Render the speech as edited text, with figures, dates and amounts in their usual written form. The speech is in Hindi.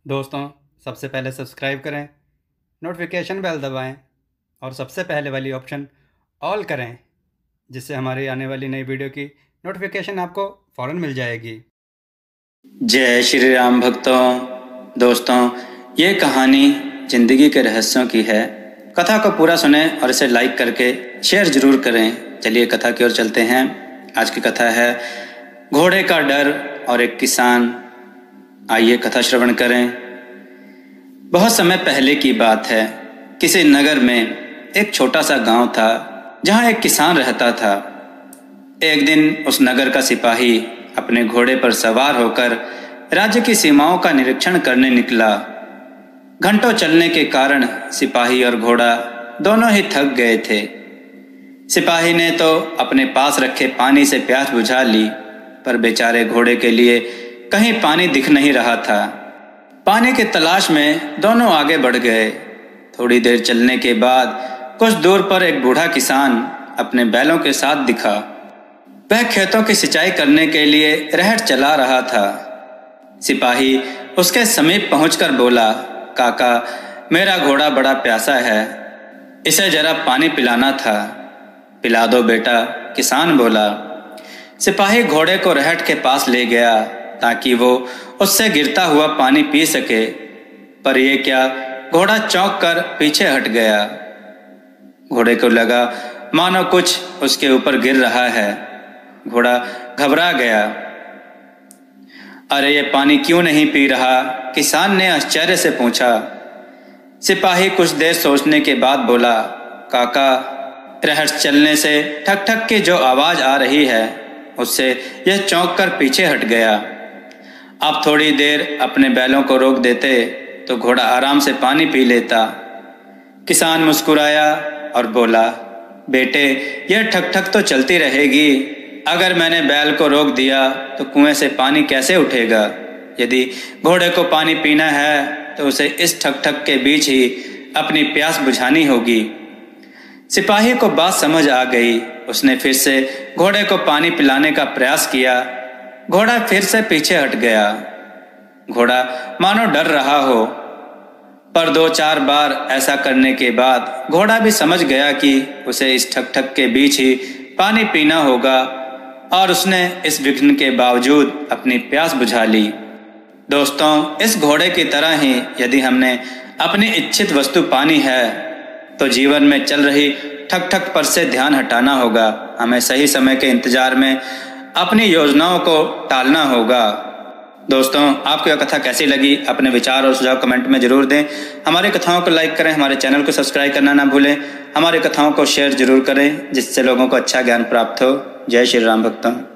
दोस्तों, सबसे पहले सब्सक्राइब करें, नोटिफिकेशन बेल दबाएं और सबसे पहले वाली ऑप्शन ऑल करें, जिससे हमारी आने वाली नई वीडियो की नोटिफिकेशन आपको फ़ौरन मिल जाएगी। जय श्री राम भक्तों। दोस्तों, ये कहानी जिंदगी के रहस्यों की है। कथा को पूरा सुने और इसे लाइक करके शेयर जरूर करें। चलिए कथा की ओर चलते हैं। आज की कथा है घोड़े का डर और एक किसान। आइए कथा श्रवण करें। बहुत समय पहले की बात है। किसी नगर में एक छोटा सा गांव था जहां एक किसान रहता था। एक दिन उस नगर का सिपाही अपने घोड़े पर सवार होकर राज्य की सीमाओं का निरीक्षण करने निकला। घंटों चलने के कारण सिपाही और घोड़ा दोनों ही थक गए थे। सिपाही ने तो अपने पास रखे पानी से प्यास बुझा ली, पर बेचारे घोड़े के लिए कहीं पानी दिख नहीं रहा था। पानी की तलाश में दोनों आगे बढ़ गए। थोड़ी देर चलने के बाद कुछ दूर पर एक बूढ़ा किसान अपने बैलों के साथ दिखा। वह खेतों की सिंचाई करने के लिए रहट चला रहा था। सिपाही उसके समीप पहुंचकर बोला, काका, मेरा घोड़ा बड़ा प्यासा है, इसे जरा पानी पिलाना था। पिला दो बेटा, किसान बोला। सिपाही घोड़े को रहट के पास ले गया ताकि वो उससे गिरता हुआ पानी पी सके, पर यह क्या, घोड़ा चौंक कर पीछे हट गया। घोड़े को लगा मानो कुछ उसके ऊपर गिर रहा है। घोड़ा घबरा गया। अरे ये पानी क्यों नहीं पी रहा? किसान ने आश्चर्य से पूछा। सिपाही कुछ देर सोचने के बाद बोला, काका, रहट चलने से ठक ठक की जो आवाज आ रही है उससे यह चौंक कर पीछे हट गया। अब थोड़ी देर अपने बैलों को रोक देते तो घोड़ा आराम से पानी पी लेता। किसान मुस्कुराया और बोला, बेटे, यह ठक ठक तो चलती रहेगी। अगर मैंने बैल को रोक दिया तो कुएं से पानी कैसे उठेगा? यदि घोड़े को पानी पीना है तो उसे इस ठक ठक के बीच ही अपनी प्यास बुझानी होगी। सिपाही को बात समझ आ गई। उसने फिर से घोड़े को पानी पिलाने का प्रयास किया। घोड़ा फिर से पीछे हट गया। घोड़ा मानो डर रहा हो, पर 2-4 बार ऐसा करने के बाद घोड़ा भी समझ गया कि उसे इस ठक ठक के बीच ही पानी पीना होगा, और उसने इस विघ्न के बावजूद अपनी प्यास बुझा ली। दोस्तों, इस घोड़े की तरह ही यदि हमने अपनी इच्छित वस्तु पानी है तो जीवन में चल रही ठक ठक पर से ध्यान हटाना होगा। हमें सही समय के इंतजार में अपनी योजनाओं को टालना होगा। दोस्तों, आपको यह कथा कैसी लगी? अपने विचार और सुझाव कमेंट में जरूर दें। हमारी कथाओं को लाइक करें, हमारे चैनल को सब्सक्राइब करना ना भूलें। हमारी कथाओं को शेयर जरूर करें, जिससे लोगों को अच्छा ज्ञान प्राप्त हो। जय श्री राम भक्तों।